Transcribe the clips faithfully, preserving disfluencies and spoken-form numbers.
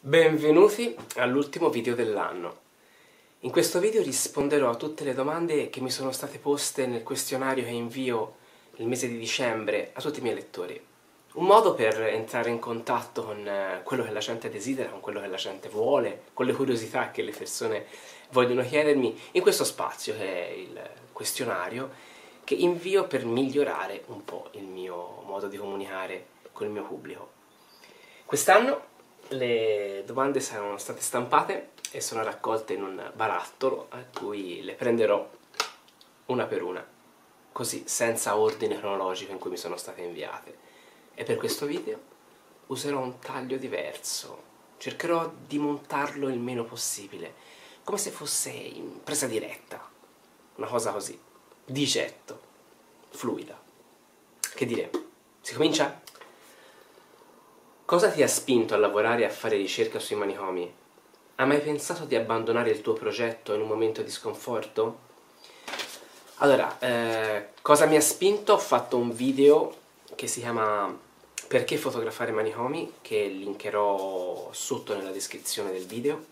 Benvenuti all'ultimo video dell'anno. In questo video risponderò a tutte le domande che mi sono state poste nel questionario che invio il mese di dicembre a tutti i miei lettori. Un modo per entrare in contatto con quello che la gente desidera, con quello che la gente vuole, con le curiosità che le persone vogliono chiedermi in questo spazio che è il questionario, che invio per migliorare un po' il mio modo di comunicare con il mio pubblico. Quest'anno le domande saranno state stampate e sono raccolte in un barattolo a cui le prenderò una per una, così senza ordine cronologico in cui mi sono state inviate. E per questo video userò un taglio diverso, cercherò di montarlo il meno possibile, come se fosse in presa diretta, una cosa così, di getto, fluida. Che dire, si comincia? Cosa ti ha spinto a lavorare e a fare ricerca sui manicomi? Hai mai pensato di abbandonare il tuo progetto in un momento di sconforto? Allora, eh, cosa mi ha spinto? Ho fatto un video che si chiama Perché fotografare manicomi, che linkerò sotto nella descrizione del video.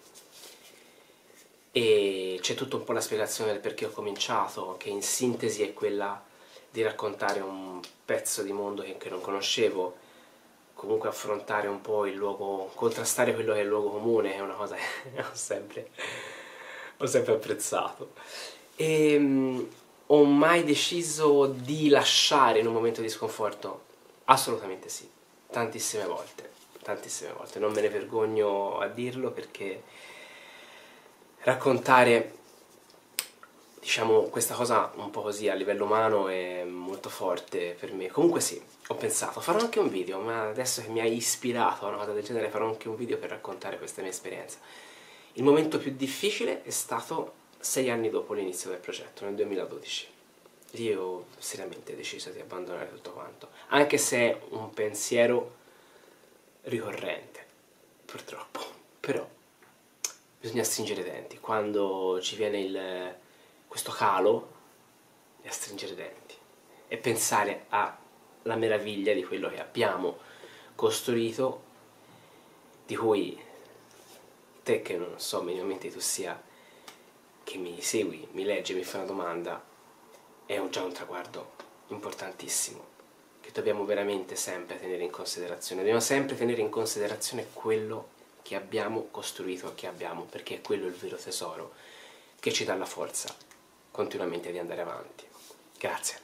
E c'è tutta un po' la spiegazione del perché ho cominciato, che in sintesi è quella di raccontare un pezzo di mondo che, che non conoscevo, comunque affrontare un po' il luogo, contrastare quello che è il luogo comune, è una cosa che ho sempre, ho sempre apprezzato. E um, ho mai deciso di lasciare in un momento di sconforto? Assolutamente sì, tantissime volte, tantissime volte, non me ne vergogno a dirlo perché raccontare, diciamo, questa cosa un po' così a livello umano è molto forte per me. Comunque sì, ho pensato, farò anche un video, ma adesso che mi hai ispirato a una cosa del genere farò anche un video per raccontare questa mia esperienza. Il momento più difficile è stato sei anni dopo l'inizio del progetto, nel duemiladodici. Lì ho seriamente deciso di abbandonare tutto quanto, anche se è un pensiero ricorrente, purtroppo. Però bisogna stringere i denti, quando ci viene il, questo calo, e a stringere i denti e pensare alla meraviglia di quello che abbiamo costruito, di cui te, che non so minimamente tu sia, che mi segui, mi leggi, mi fai una domanda, è un, già un traguardo importantissimo che dobbiamo veramente sempre tenere in considerazione. Dobbiamo sempre tenere in considerazione quello che abbiamo costruito, che abbiamo, perché è quello il vero tesoro che ci dà la forza continuamente di andare avanti. Grazie.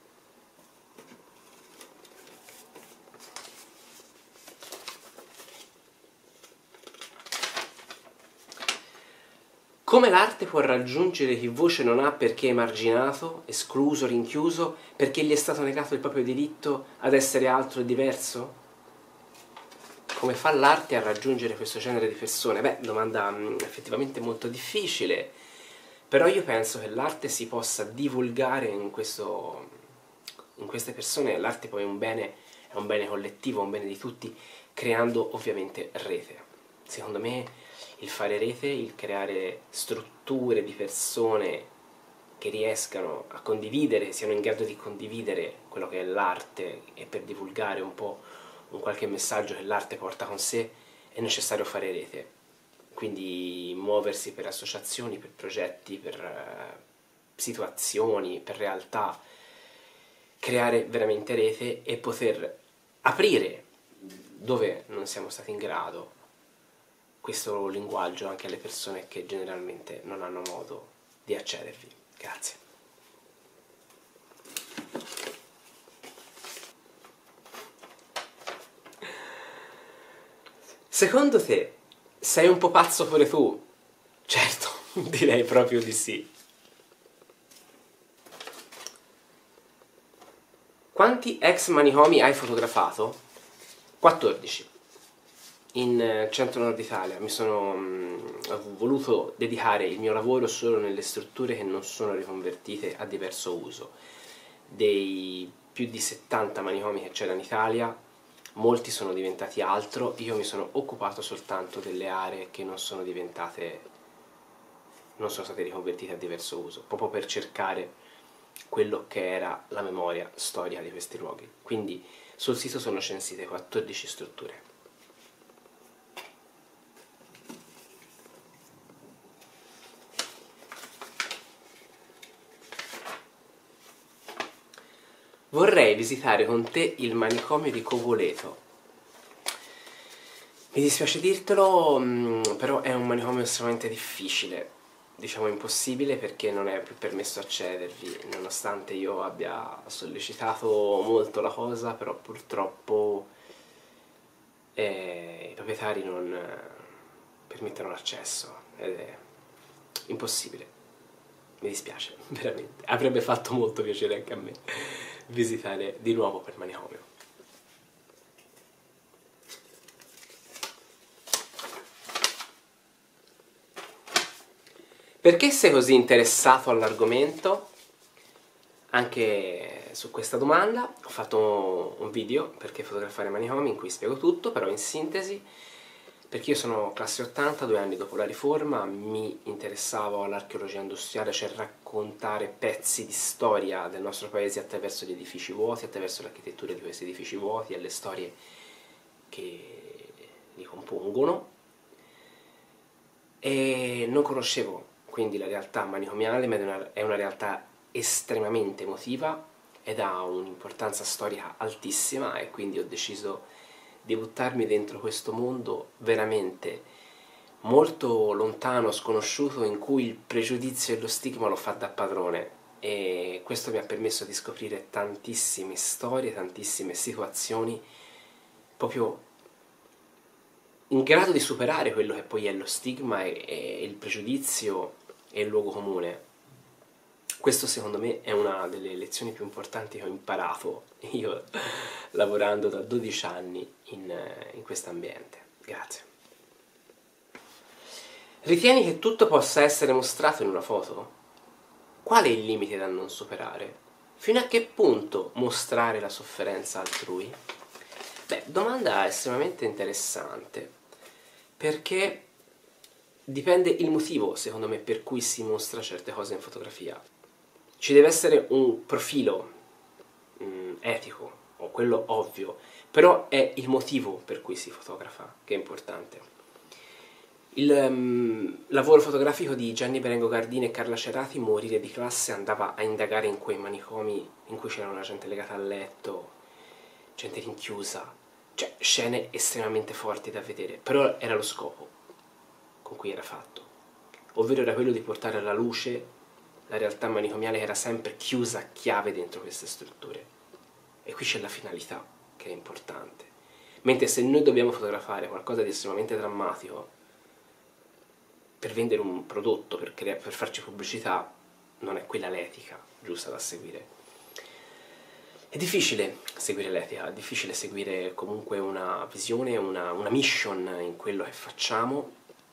Come l'arte può raggiungere chi voce non ha perché è emarginato, escluso, rinchiuso, perché gli è stato negato il proprio diritto ad essere altro e diverso? Come fa l'arte a raggiungere questo genere di persone? Beh, domanda mh, effettivamente molto difficile, però io penso che l'arte si possa divulgare in, questo, in queste persone. L'arte poi è un bene, è un bene collettivo, un bene di tutti, creando ovviamente rete. Secondo me il fare rete, il creare strutture di persone che riescano a condividere, siano in grado di condividere quello che è l'arte e per divulgare un po' un qualche messaggio che l'arte porta con sé, è necessario fare rete. Quindi muoversi per associazioni, per progetti, per uh, situazioni, per realtà, creare veramente rete e poter aprire, dove non siamo stati in grado, questo linguaggio anche alle persone che generalmente non hanno modo di accedervi. Grazie. Secondo te, sei un po' pazzo pure tu? Certo, direi proprio di sì. Quanti ex manicomi hai fotografato? quattordici. In centro nord Italia. Mi sono mh, ho voluto dedicare il mio lavoro solo nelle strutture che non sono riconvertite a diverso uso. Dei più di settanta manicomi che c'erano in Italia, molti sono diventati altro, io mi sono occupato soltanto delle aree che non sono diventate, non sono state riconvertite a diverso uso, proprio per cercare quello che era la memoria storica di questi luoghi. Quindi sul sito sono censite quattordici strutture. Vorrei visitare con te il manicomio di Cogoleto. Mi dispiace dirtelo, però è un manicomio estremamente difficile, diciamo impossibile, perché non è più permesso accedervi, nonostante io abbia sollecitato molto la cosa, però purtroppo eh, i proprietari non permettono l'accesso ed è impossibile. Mi dispiace, veramente. Avrebbe fatto molto piacere anche a me visitare di nuovo quel manicomio. Perché sei così interessato all'argomento? Anche su questa domanda ho fatto un video perché fotografare manicomi in cui spiego tutto, però in sintesi, perché io sono classe ottanta, due anni dopo la riforma, mi interessavo all'archeologia industriale, cioè raccontare pezzi di storia del nostro paese attraverso gli edifici vuoti, attraverso l'architettura di questi edifici vuoti e le storie che li compongono. E non conoscevo quindi la realtà manicomiale, ma è una realtà estremamente emotiva ed ha un'importanza storica altissima, e quindi ho deciso di buttarmi dentro questo mondo veramente molto lontano, sconosciuto, in cui il pregiudizio e lo stigma lo fa da padrone, e questo mi ha permesso di scoprire tantissime storie, tantissime situazioni proprio in grado di superare quello che poi è lo stigma e, e il pregiudizio e il luogo comune. Questo secondo me è una delle lezioni più importanti che ho imparato io lavorando da dodici anni in, in questo ambiente. Grazie. Ritieni che tutto possa essere mostrato in una foto? Qual è il limite da non superare? Fino a che punto mostrare la sofferenza altrui? Beh, domanda estremamente interessante, perché dipende il motivo, secondo me, per cui si mostra certe cose in fotografia. Ci deve essere un profilo mh, etico, o quello ovvio, però è il motivo per cui si fotografa che è importante. Il um, lavoro fotografico di Gianni Berengo Gardini e Carla Cerati, Morire di classe, andava a indagare in quei manicomi in cui c'era una gente legata al letto, gente rinchiusa, cioè scene estremamente forti da vedere, però era lo scopo con cui era fatto, ovvero era quello di portare alla luce la realtà manicomiale che era sempre chiusa a chiave dentro queste strutture. E qui c'è la finalità che è importante. Mentre se noi dobbiamo fotografare qualcosa di estremamente drammatico per vendere un prodotto, per, per farci pubblicità, non è quella l'etica giusta da seguire. È difficile seguire l'etica, è difficile seguire comunque una visione, una, una mission in quello che facciamo,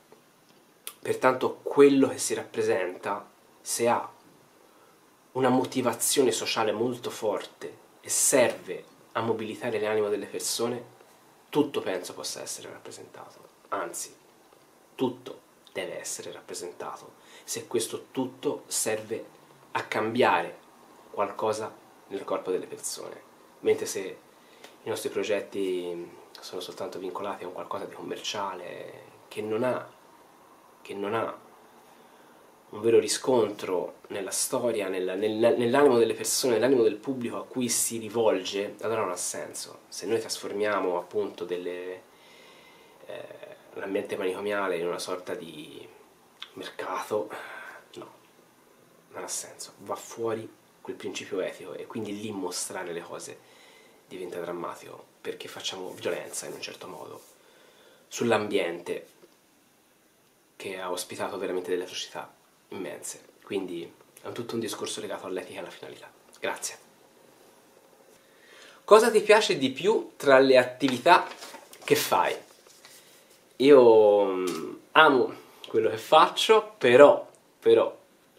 pertanto quello che si rappresenta, se ha una motivazione sociale molto forte e serve a mobilitare l'animo delle persone, tutto penso possa essere rappresentato, anzi, tutto deve essere rappresentato, se questo tutto serve a cambiare qualcosa nel corpo delle persone, mentre se i nostri progetti sono soltanto vincolati a un qualcosa di commerciale che non ha, che non ha un vero riscontro nella storia, nel, nel, nell'animo delle persone, nell'animo del pubblico a cui si rivolge, allora non ha senso. Se noi trasformiamo appunto delle, eh, l'ambiente manicomiale in una sorta di mercato, no, non ha senso, va fuori quel principio etico, e quindi lì mostrare le cose diventa drammatico, perché facciamo violenza in un certo modo sull'ambiente che ha ospitato veramente delle atrocità immense. Quindi è tutto un discorso legato all'etica e alla finalità. Grazie. Cosa ti piace di più tra le attività che fai? Io um, amo quello che faccio, però, però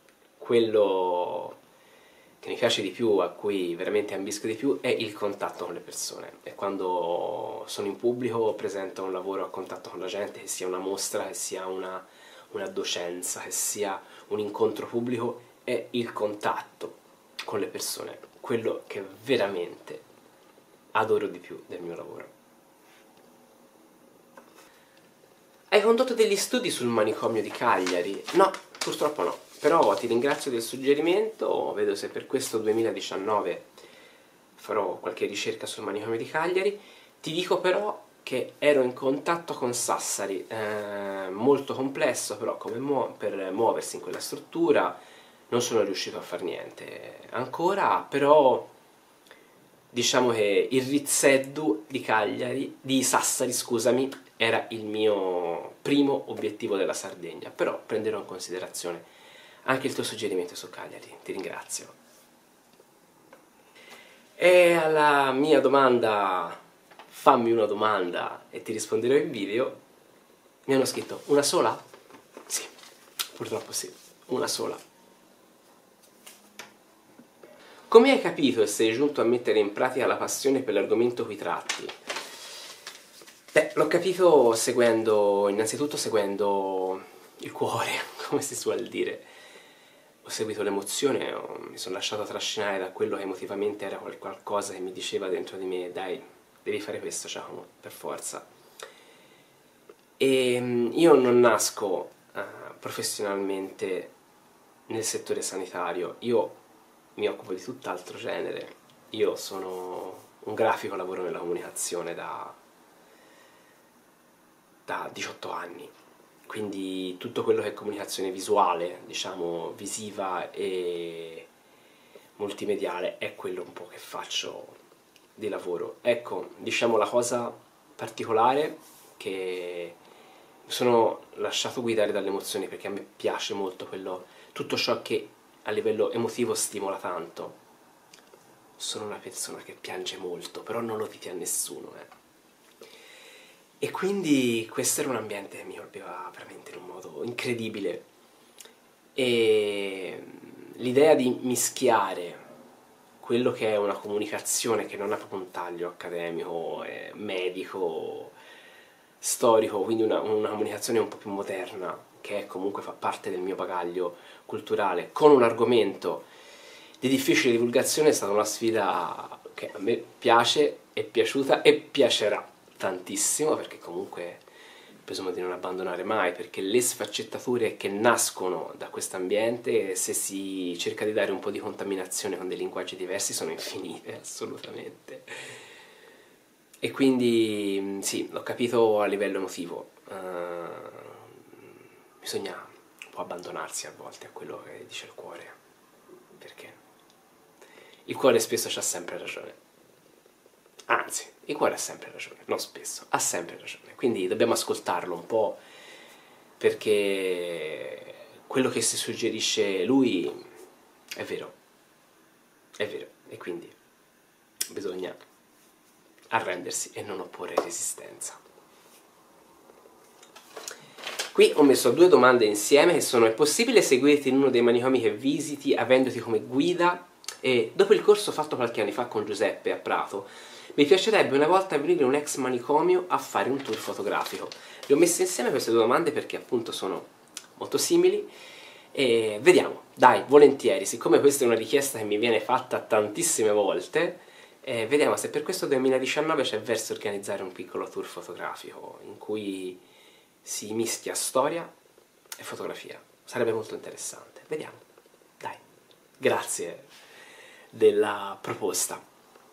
quello che mi piace di più, a cui veramente ambisco di più, è il contatto con le persone. E quando sono in pubblico presento un lavoro a contatto con la gente, che sia una mostra, che sia una, una docenza, che sia un incontro pubblico, è il contatto con le persone quello che veramente adoro di più del mio lavoro. Hai condotto degli studi sul manicomio di Cagliari? No, purtroppo no, però ti ringrazio del suggerimento. Vedo se per questo duemiladiciannove farò qualche ricerca sul manicomio di Cagliari. Ti dico però che ero in contatto con Sassari, eh, molto complesso però come mu per muoversi in quella struttura, non sono riuscito a fare niente ancora, però diciamo che il Rizzetto di Cagliari, di Sassari scusami, era il mio primo obiettivo della Sardegna, però prenderò in considerazione anche il tuo suggerimento su Cagliari, ti ringrazio. E alla mia domanda, fammi una domanda e ti risponderò in video, mi hanno scritto una sola? Sì, purtroppo sì, una sola. Come hai capito e sei giunto a mettere in pratica la passione per l'argomento qui tratti? Beh, l'ho capito seguendo, innanzitutto seguendo il cuore, come si suol dire. Ho seguito l'emozione, mi sono lasciato trascinare da quello che emotivamente era qualcosa che mi diceva dentro di me, dai, devi fare questo, Giacomo, per forza. E io non nasco uh, professionalmente nel settore sanitario, io mi occupo di tutt'altro genere. Io sono un grafico, lavoro nella comunicazione da, da diciotto anni. Quindi tutto quello che è comunicazione visuale, diciamo visiva e multimediale, è quello un po' che faccio di lavoro. Ecco, diciamo la cosa particolare che mi sono lasciato guidare dalle emozioni, perché a me piace molto quello, tutto ciò che a livello emotivo stimola tanto. Sono una persona che piange molto, però non lo dite a nessuno, eh. E quindi questo era un ambiente che mi colpiva veramente in un modo incredibile. E l'idea di mischiare quello che è una comunicazione che non ha proprio un taglio accademico, medico, storico, quindi una, una comunicazione un po' più moderna, che comunque fa parte del mio bagaglio culturale, con un argomento di difficile divulgazione, è stata una sfida che a me piace, è piaciuta e piacerà tantissimo, perché comunque presumo di non abbandonare mai, perché le sfaccettature che nascono da questo ambiente, se si cerca di dare un po' di contaminazione con dei linguaggi diversi, sono infinite, assolutamente. E quindi sì, l'ho capito a livello emotivo. Uh, bisogna un po' abbandonarsi a volte a quello che dice il cuore, perché il cuore spesso c'ha sempre ragione. Anzi, il cuore ha sempre ragione, non spesso, ha sempre ragione. Quindi dobbiamo ascoltarlo un po', perché quello che si suggerisce lui è vero, è vero, e quindi bisogna arrendersi e non opporre resistenza. Qui ho messo due domande insieme che sono: è possibile seguirti in uno dei manicomi che visiti avendoti come guida? E dopo il corso fatto qualche anno fa con Giuseppe a Prato, mi piacerebbe una volta venire in un ex manicomio a fare un tour fotografico. Le ho messe insieme queste due domande perché appunto sono molto simili e vediamo, dai, volentieri, siccome questa è una richiesta che mi viene fatta tantissime volte, eh, vediamo se per questo duemiladiciannove c'è verso organizzare un piccolo tour fotografico in cui si mischia storia e fotografia. Sarebbe molto interessante. Vediamo, dai, grazie della proposta.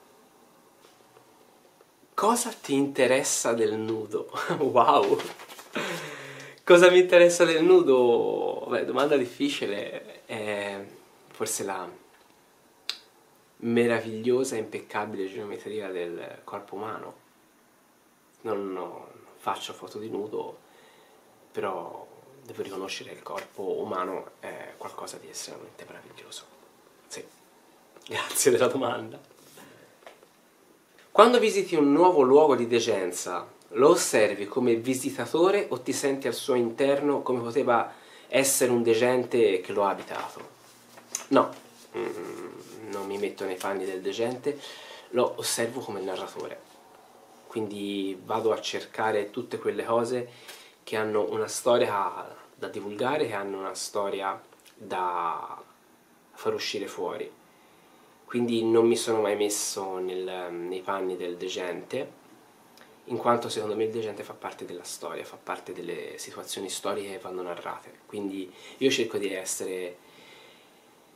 Cosa ti interessa del nudo? Wow! Cosa mi interessa del nudo? Beh, domanda difficile. È forse la meravigliosa e impeccabile geometria del corpo umano. Non, non faccio foto di nudo, però devo riconoscere che il corpo umano è qualcosa di estremamente meraviglioso. Sì, grazie della domanda. Quando visiti un nuovo luogo di degenza, lo osservi come visitatore o ti senti al suo interno come poteva essere un degente che lo ha abitato? No, mm, non mi metto nei panni del degente, lo osservo come narratore. Quindi vado a cercare tutte quelle cose che hanno una storia da divulgare, che hanno una storia da far uscire fuori. Quindi non mi sono mai messo nel, nei panni del degente, in quanto secondo me il degente fa parte della storia, fa parte delle situazioni storiche che vanno narrate. Quindi io cerco di essere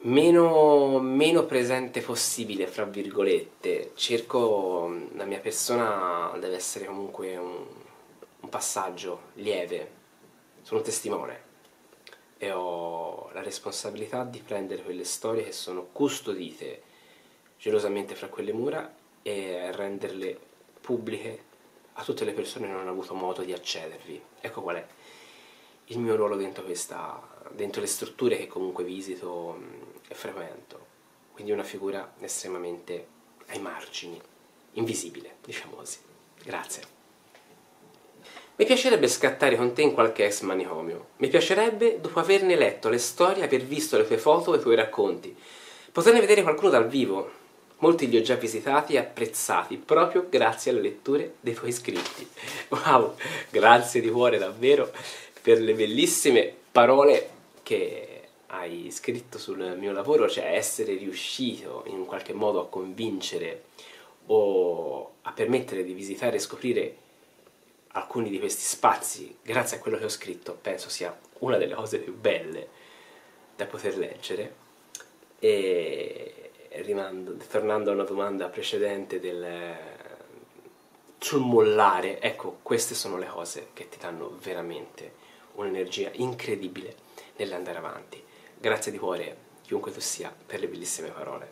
meno, meno presente possibile, fra virgolette. Cerco, la mia persona deve essere comunque un, un passaggio lieve, sono un testimone e ho la responsabilità di prendere quelle storie che sono custodite gelosamente fra quelle mura e renderle pubbliche a tutte le persone che non hanno avuto modo di accedervi. Ecco qual è il mio ruolo dentro questa, dentro le strutture che comunque visito e frequento. Quindi una figura estremamente ai margini, invisibile, diciamo così. Grazie. Mi piacerebbe scattare con te in qualche ex manicomio. Mi piacerebbe, dopo averne letto le storie, aver visto le tue foto e i tuoi racconti, poterne vedere qualcuno dal vivo. Molti li ho già visitati e apprezzati, proprio grazie alle letture dei tuoi scritti. Wow, grazie di cuore davvero per le bellissime parole che hai scritto sul mio lavoro, cioè essere riuscito in qualche modo a convincere o a permettere di visitare e scoprire alcuni di questi spazi grazie a quello che ho scritto, penso sia una delle cose più belle da poter leggere. E rimando, tornando a una domanda precedente del, sul mollare, ecco, queste sono le cose che ti danno veramente un'energia incredibile nell'andare avanti. Grazie di cuore, chiunque tu sia, per le bellissime parole.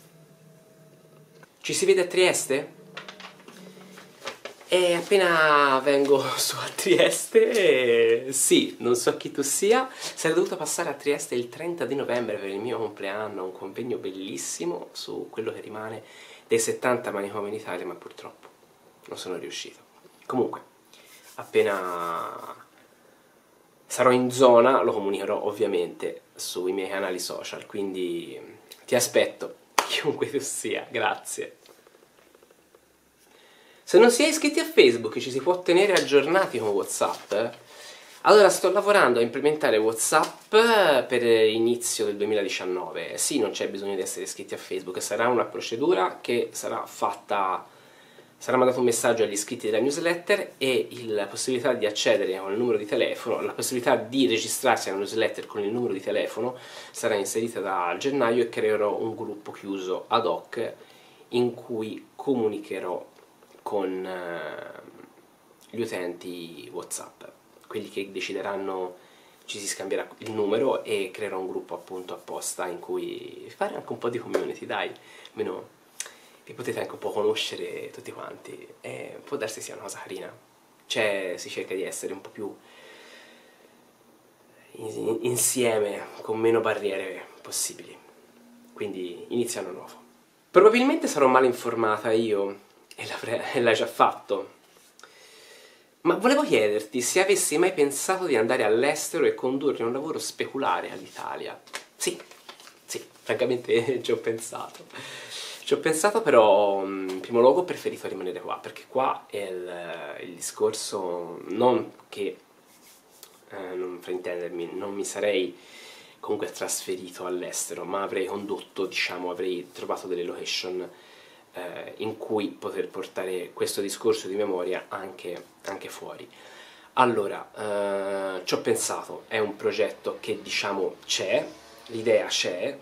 Ci si vede a Trieste? E appena vengo su a Trieste, sì, non so chi tu sia, sarei dovuto passare a Trieste il trenta di novembre per il mio compleanno, un convegno bellissimo su quello che rimane dei settanta manicomi in Italia, ma purtroppo non sono riuscito. Comunque, appena sarò in zona lo comunicherò ovviamente sui miei canali social, quindi ti aspetto, chiunque tu sia, grazie. Se non si è iscritti a Facebook ci si può tenere aggiornati con WhatsApp. Allora sto lavorando a implementare WhatsApp per l'inizio del duemiladiciannove. Sì, non c'è bisogno di essere iscritti a Facebook, sarà una procedura che sarà fatta, sarà mandato un messaggio agli iscritti della newsletter e la possibilità di accedere con il numero di telefono, la possibilità di registrarsi alla newsletter con il numero di telefono sarà inserita da gennaio e creerò un gruppo chiuso ad hoc in cui comunicherò con uh, gli utenti WhatsApp, quelli che decideranno, ci si scambierà il numero e creerò un gruppo appunto apposta in cui fare anche un po' di community, dai, almeno vi potete anche un po' conoscere tutti quanti e può darsi sia una cosa carina, cioè si cerca di essere un po' più in insieme, con meno barriere possibili, quindi inizia anno nuovo. Probabilmente sarò male informata io, e l'hai già fatto, ma volevo chiederti se avessi mai pensato di andare all'estero e condurre un lavoro speculare all'Italia. Sì, sì, francamente ci ho pensato. Ci ho pensato, però in primo luogo ho preferito rimanere qua, perché qua è il, il discorso, non che, eh, non fraintendermi, non mi sarei comunque trasferito all'estero, ma avrei condotto, diciamo, avrei trovato delle location in cui poter portare questo discorso di memoria anche, anche fuori. Allora, eh, ci ho pensato, è un progetto che diciamo c'è, l'idea c'è,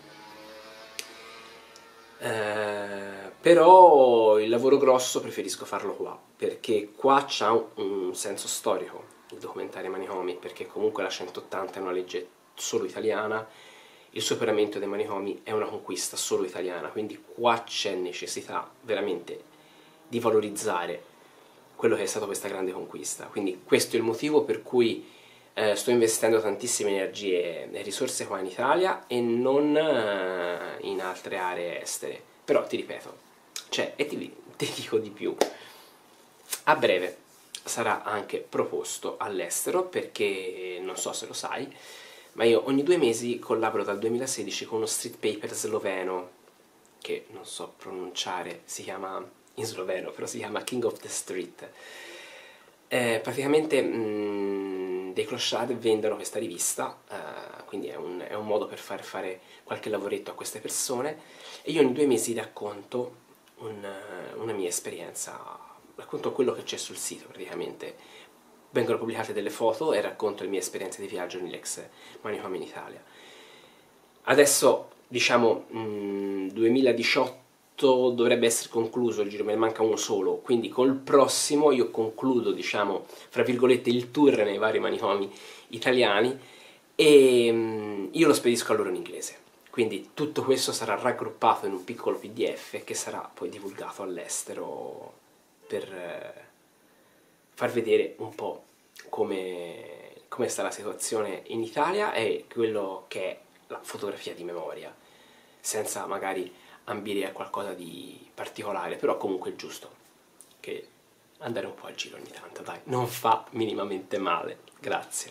eh, però il lavoro grosso preferisco farlo qua, perché qua c'ha un, un senso storico il documentario Manicomi, perché comunque la centottanta è una legge solo italiana, il superamento dei manicomi è una conquista solo italiana, quindi qua c'è necessità veramente di valorizzare quello che è stata questa grande conquista. Quindi questo è il motivo per cui eh, sto investendo tantissime energie e risorse qua in Italia e non eh, in altre aree estere. Però ti ripeto, c'è, e ti, ti dico di più, a breve sarà anche proposto all'estero, perché non so se lo sai, ma io ogni due mesi collaboro dal duemilasedici con uno street paper sloveno, che non so pronunciare, si chiama in sloveno, però si chiama King of the Street. Eh, praticamente mh, dei clochard vendono questa rivista, eh, quindi è un, è un modo per far fare qualche lavoretto a queste persone, e io ogni due mesi racconto un, una mia esperienza, racconto quello che c'è sul sito praticamente. Vengono pubblicate delle foto e racconto le mie esperienze di viaggio nell'ex manicomio in Italia. Adesso, diciamo, mh, duemiladiciotto dovrebbe essere concluso il giro, me ne manca uno solo, quindi col prossimo io concludo, diciamo, fra virgolette, il tour nei vari manicomi italiani e mh, io lo spedisco a loro in inglese. Quindi tutto questo sarà raggruppato in un piccolo P D F che sarà poi divulgato all'estero per eh, far vedere un po' come, come sta la situazione in Italia e quello che è la fotografia di memoria, senza magari ambire a qualcosa di particolare, però comunque è giusto che andare un po' al giro ogni tanto, dai, non fa minimamente male. Grazie.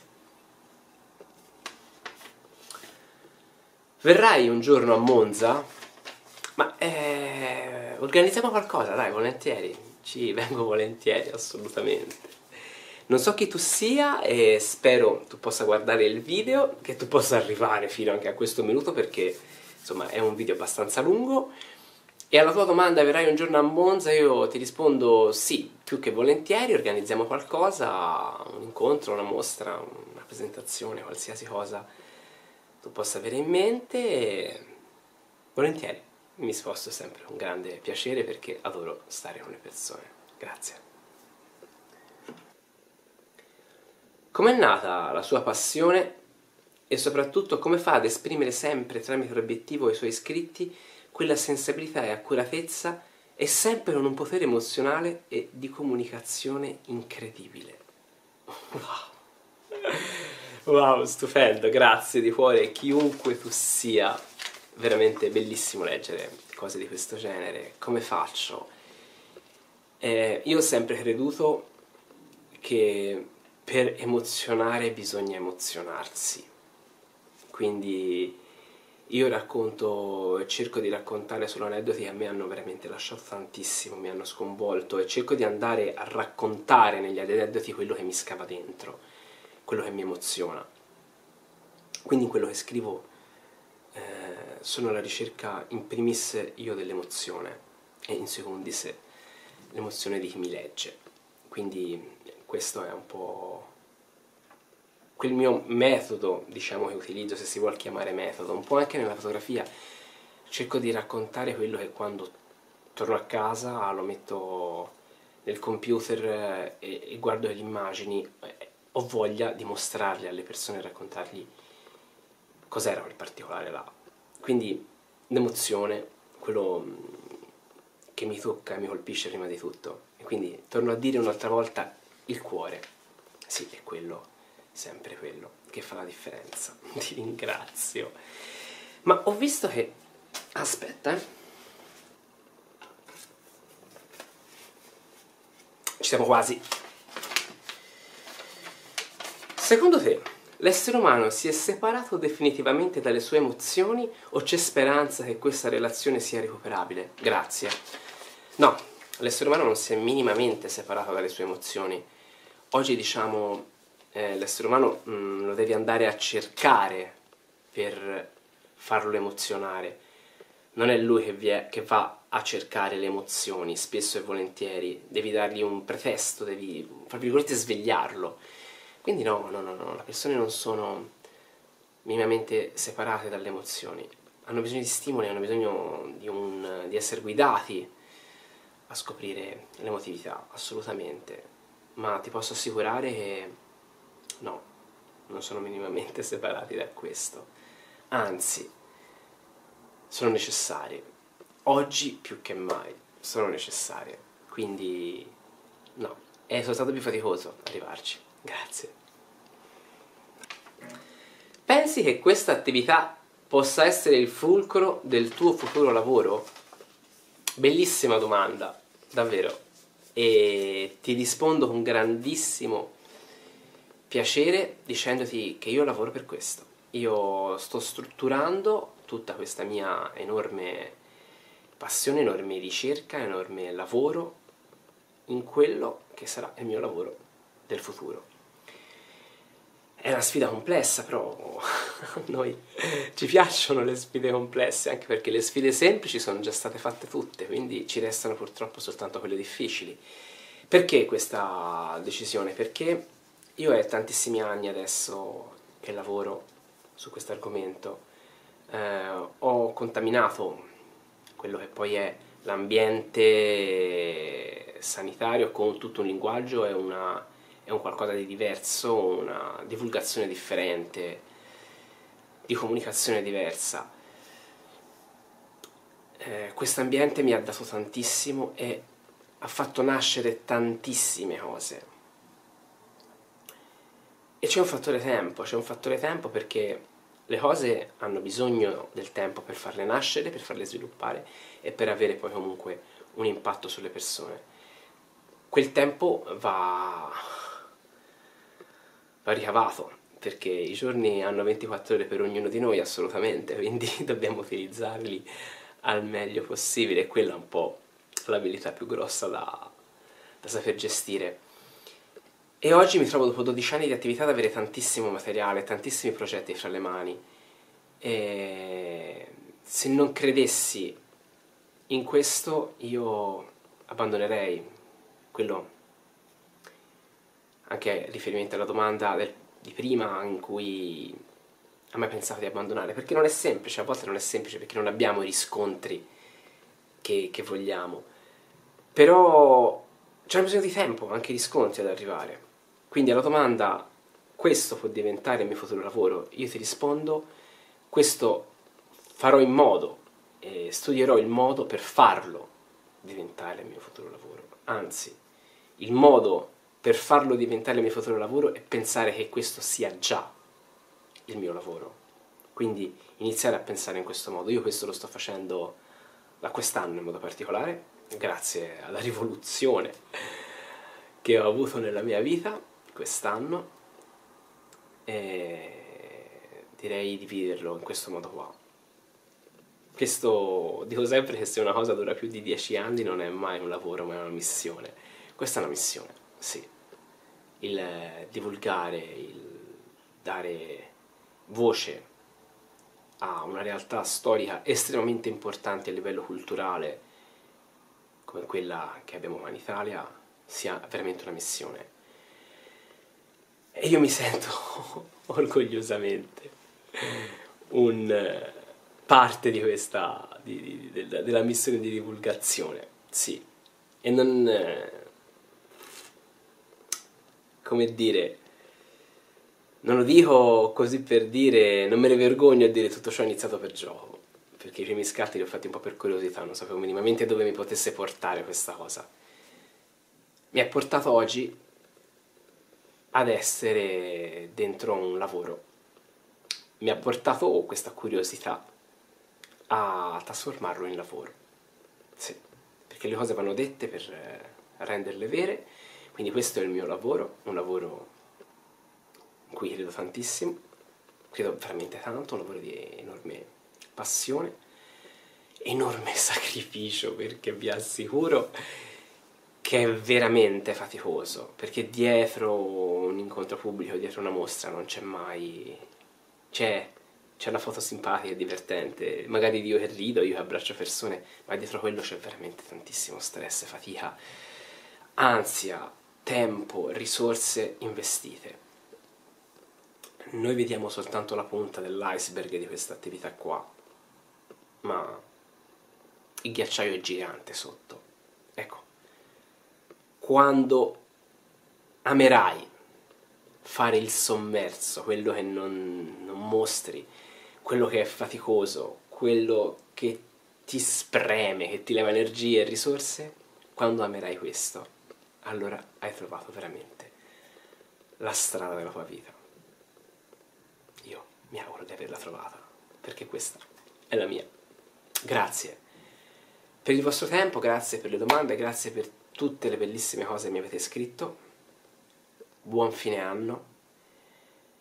Verrai un giorno a Monza? Ma eh, organizziamo qualcosa, dai, volentieri. Ci vengo volentieri, assolutamente. Non so chi tu sia e spero tu possa guardare il video, che tu possa arrivare fino anche a questo minuto perché insomma è un video abbastanza lungo. E alla tua domanda, verrai un giorno a Monza? Io ti rispondo sì, più che volentieri, organizziamo qualcosa, un incontro, una mostra, una presentazione, qualsiasi cosa tu possa avere in mente e volentieri. Mi sposto sempre con grande piacere perché adoro stare con le persone. Grazie. Com'è nata la sua passione e soprattutto come fa ad esprimere sempre tramite l'obiettivo ai suoi iscritti quella sensibilità e accuratezza e sempre con un potere emozionale e di comunicazione incredibile? Wow, wow, stupendo, grazie di cuore, chiunque tu sia, veramente bellissimo leggere cose di questo genere. Come faccio? Eh, io ho sempre creduto che per emozionare bisogna emozionarsi, quindi io racconto e cerco di raccontare solo aneddoti che a me hanno veramente lasciato tantissimo, mi hanno sconvolto e cerco di andare a raccontare negli aneddoti quello che mi scava dentro, quello che mi emoziona. Quindi in quello che scrivo eh, sono alla ricerca in primis io dell'emozione e in secondis l'emozione di chi mi legge. Quindi questo è un po' quel mio metodo, diciamo, che utilizzo, se si vuol chiamare metodo, un po' anche nella fotografia. Cerco di raccontare quello che quando torno a casa lo metto nel computer e, e guardo le immagini, eh, ho voglia di mostrarle alle persone e raccontargli cos'era quel particolare là. Quindi l'emozione, quello che mi tocca e mi colpisce prima di tutto. E quindi torno a dire un'altra volta il cuore. Sì, è quello, sempre quello, che fa la differenza. Ti ringrazio. Ma ho visto che... Aspetta, eh. Ci siamo quasi. Secondo te, l'essere umano si è separato definitivamente dalle sue emozioni o c'è speranza che questa relazione sia recuperabile? Grazie. No, l'essere umano non si è minimamente separato dalle sue emozioni. Oggi, diciamo, eh, l'essere umano mh, lo devi andare a cercare per farlo emozionare. Non è lui che, vi è, che va a cercare le emozioni, spesso e volentieri. Devi dargli un pretesto, devi, fra virgolette, svegliarlo. Quindi no, no, no, no, le persone non sono minimamente separate dalle emozioni. Hanno bisogno di stimoli, hanno bisogno di, un, di essere guidati a scoprire l'emotività, assolutamente. Ma ti posso assicurare che no, non sono minimamente separati da questo. Anzi, sono necessarie. Oggi più che mai sono necessarie. Quindi no, è soltanto più faticoso arrivarci. Grazie. Pensi che questa attività possa essere il fulcro del tuo futuro lavoro? Bellissima domanda, davvero. E ti rispondo con grandissimo piacere dicendoti che io lavoro per questo. Io sto strutturando tutta questa mia enorme passione, enorme ricerca, enorme lavoro in quello che sarà il mio lavoro del futuro. È una sfida complessa, però a noi ci piacciono le sfide complesse, anche perché le sfide semplici sono già state fatte tutte, quindi ci restano purtroppo soltanto quelle difficili. Perché questa decisione? Perché io è tantissimi anni adesso che lavoro su questo argomento, eh, ho contaminato quello che poi è l'ambiente sanitario con tutto un linguaggio e una, è un qualcosa di diverso, una divulgazione differente, di comunicazione diversa. Eh, questo ambiente mi ha dato tantissimo e ha fatto nascere tantissime cose. E c'è un fattore tempo, c'è un fattore tempo perché le cose hanno bisogno del tempo per farle nascere, per farle sviluppare e per avere poi comunque un impatto sulle persone. Quel tempo va, va ricavato, perché i giorni hanno ventiquattro ore per ognuno di noi assolutamente, quindi dobbiamo utilizzarli al meglio possibile, e quella è un po' l'abilità più grossa da, da saper gestire. E oggi mi trovo, dopo dodici anni di attività, ad avere tantissimo materiale, tantissimi progetti fra le mani. E se non credessi in questo, io abbandonerei. Quello anche riferimento alla domanda del, di prima, in cui a me pensavo di abbandonare, perché non è semplice, a volte non è semplice perché non abbiamo i riscontri che, che vogliamo, però c'è bisogno di tempo, anche i riscontri ad arrivare. Quindi alla domanda questo può diventare il mio futuro lavoro, io ti rispondo questo farò in modo, e studierò il modo per farlo diventare il mio futuro lavoro. Anzi, il modo per farlo diventare il mio futuro lavoro è pensare che questo sia già il mio lavoro. Quindi iniziare a pensare in questo modo. Io questo lo sto facendo da quest'anno in modo particolare, grazie alla rivoluzione che ho avuto nella mia vita quest'anno, e direi di viverlo in questo modo qua. Questo, dico sempre che se una cosa dura più di dieci anni non è mai un lavoro, ma è una missione. Questa è una missione, sì. Il divulgare, il dare voce a una realtà storica estremamente importante a livello culturale come quella che abbiamo qua in Italia sia veramente una missione. E io mi sento orgogliosamente un parte di questa di, di, de, della missione di divulgazione, sì. E non, come dire, non lo dico così per dire, non me ne vergogno a dire tutto ciò è iniziato per gioco, perché i primi scatti li ho fatti un po' per curiosità, non sapevo minimamente dove mi potesse portare questa cosa. Mi ha portato oggi ad essere dentro un lavoro, mi ha portato questa curiosità a trasformarlo in lavoro, sì, perché le cose vanno dette per renderle vere, quindi questo è il mio lavoro, un lavoro in cui credo tantissimo, credo veramente tanto, un lavoro di enorme passione, enorme sacrificio, perché vi assicuro che è veramente faticoso, perché dietro un incontro pubblico, dietro una mostra non c'è mai, c'è c'è una foto simpatica e divertente, magari io che rido, io che abbraccio persone, ma dietro quello c'è veramente tantissimo stress, fatica, ansia, tempo, risorse investite. Noi vediamo soltanto la punta dell'iceberg di questa attività qua, ma il ghiacciaio è gigante sotto. Ecco, quando amerai fare il sommerso, quello che non, non mostri, quello che è faticoso, quello che ti spreme, che ti leva energie e risorse, quando amerai questo, allora hai trovato veramente la strada della tua vita. Io mi auguro di averla trovata, perché questa è la mia. Grazie per il vostro tempo, grazie per le domande, grazie per tutte le bellissime cose che mi avete scritto. Buon fine anno,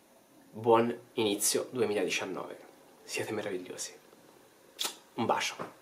buon inizio duemiladiciannove. Siete meravigliosi. Un bacio.